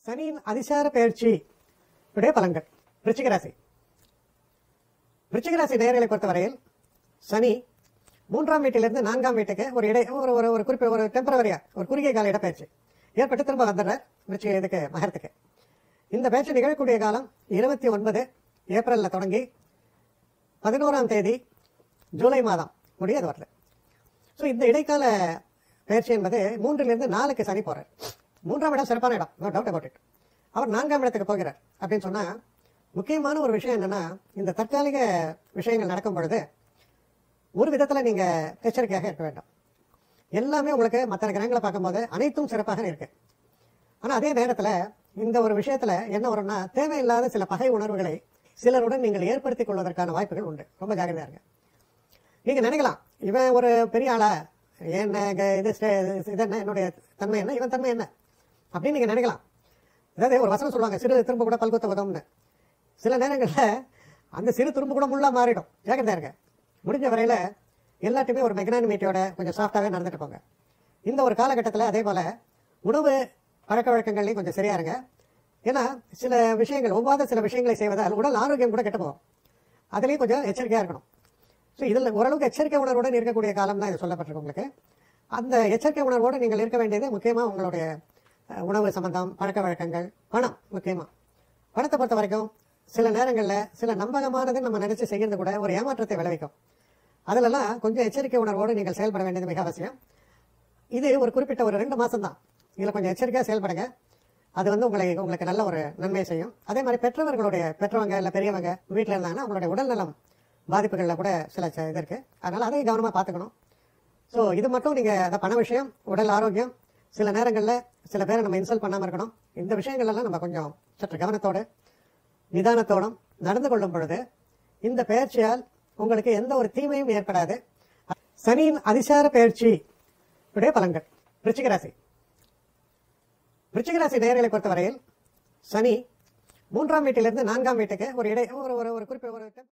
சனியின் அதிசார பெயர்ச்சி உடைய பலன்கள். விருச்சிக ராசி. விருச்சிக ராசி நேயர்களை பொறுத்தவரையில் சனி 3ஆம் வீட்டிலிருந்து 4ஆம் வீட்டுக்கு ஒரு குறிப்பிட்ட ஒரு டெம்பரவரியா ஒரு குறுகிய கால இடப்பெயர்ச்சி ஏற்பட்டு திரும்ப வந்துடுறார் விருச்சிக இதுக்கு மகரத்துக்கு. இந்த பயிற்சி நிகழக்கூடிய காலம் 29 ஏப்ரலில் தொடங்கி 11ஆம் தேதி ஜூலை மாதம் முடிய அது வருது. ஸோ இந்த இடைக்கால பயிற்சி என்பது 3லிருந்து 4க்கு சனி போகிறார். 3ஆம் இடம் சிறப்பான இடம், நோ டவுட் அபவுட் இட். அவர் 4ஆம் இடத்துக்கு போகிறார் அப்படின்னு சொன்னால் முக்கியமான ஒரு விஷயம் என்னென்னா, இந்த தற்காலிக விஷயங்கள் நடக்கும் பொழுது ஒரு விதத்தில் நீங்கள் எச்சரிக்கையாக இருக்க வேண்டும். எல்லாமே உங்களுக்கு மற்ற கிரகங்களை பார்க்கும்போது அனைத்தும் சிறப்பாக இருக்கு. ஆனால் அதே நேரத்தில் இந்த ஒரு விஷயத்தில் என்ன வரும்னா, தேவையில்லாத சில பகை உணர்வுகளை சிலருடன் நீங்கள் ஏற்படுத்திக் கொள்வதற்கான வாய்ப்புகள் உண்டு. ரொம்ப ஜாகிரதையாக இருங்க. நீங்கள் நினைக்கலாம், இவன் ஒரு பெரிய ஆளா, என்ன இது என்ன என்னுடைய தன்மை என்ன, இவன் தன்மை என்ன அப்படின்னு நீங்கள் நினைக்கலாம். அதாவது ஒரு வசனம் சொல்லுவாங்க, சிறு திரும்ப கூட பல்குத்த உதவும்னு. சில நேரங்களில் அந்த சிறு திரும்ப கூட முள்ளா மாறிடும். ஜாகிரதையாக இருங்க. முடிஞ்ச வரையில் எல்லாத்தையுமே ஒரு மெக்னானிமிட்டியோட கொஞ்சம் சாஃப்டாகவே நடந்துட்டு போங்க. இந்த ஒரு காலகட்டத்தில் அதே போல் உணவு பழக்க வழக்கங்கள்லையும் கொஞ்சம் சரியா இருங்க. ஏன்னா சில விஷயங்கள் ஒவ்வாத சில விஷயங்களை செய்வதால் உடல் ஆரோக்கியம் கூட கெட்டு போகும். அதுலேயும் கொஞ்சம் எச்சரிக்கையாக இருக்கணும். ஸோ இதில் ஓரளவுக்கு எச்சரிக்கை உணர்வுடன் இருக்கக்கூடிய காலம் தான் இது சொல்லப்பட்டிருக்கு உங்களுக்கு. அந்த எச்சரிக்கை உணர்வோடு நீங்கள் இருக்க வேண்டியது முக்கியமாக உங்களுடைய உணவு சம்பந்தம், பழக்க வழக்கங்கள், பணம். முக்கியமாக பணத்தை பொறுத்த வரைக்கும் சில நேரங்களில் சில நம்பகமானது நம்ம நினைச்சு செய்கிறது கூட ஒரு ஏமாற்றத்தை விளைவிக்கும். அதிலெல்லாம் கொஞ்சம் எச்சரிக்கை உணர்வோடு நீங்கள் செயல்பட வேண்டியது மிக அவசியம். இது ஒரு குறிப்பிட்ட ஒரு 2 மாதம் தான். இதில் கொஞ்சம் எச்சரிக்கையாக செயல்படுங்க. அது உங்களுக்கு நல்ல ஒரு நன்மையை செய்யும். அதே மாதிரி பெற்றவங்க இல்லை பெரியவங்க வீட்டில் இருந்தாங்கன்னா அவங்களுடைய உடல்நலம் பாதிப்புகளில் கூட சில இது இருக்குது. அதனால் அதையும் கவனமாக பார்த்துக்கணும். ஸோ இது மட்டும் நீங்கள் அந்த பண விஷயம், உடல் ஆரோக்கியம், சில நேரங்களில் சில பேரை நம்ம இன்சல்ட் பண்ணாமல் இருக்கணும். இந்த விஷயங்கள்லாம் நம்ம கொஞ்சம் சற்று கவனத்தோடு நிதானத்தோடும் நடந்து கொள்ளும் பொழுது இந்த பெயர்ச்சியால் உங்களுக்கு எந்த ஒரு தீமையும் ஏற்படாது. சனியின் அதிசார பெயர்ச்சி உடைய பலன்கள். விருச்சிக ராசி. விருச்சிக ராசி நேயர்களை பொறுத்தவரையில் சனி 3ஆம் வீட்டிலிருந்து 4ஆம் வீட்டுக்கு ஒரு குறிப்பிட்ட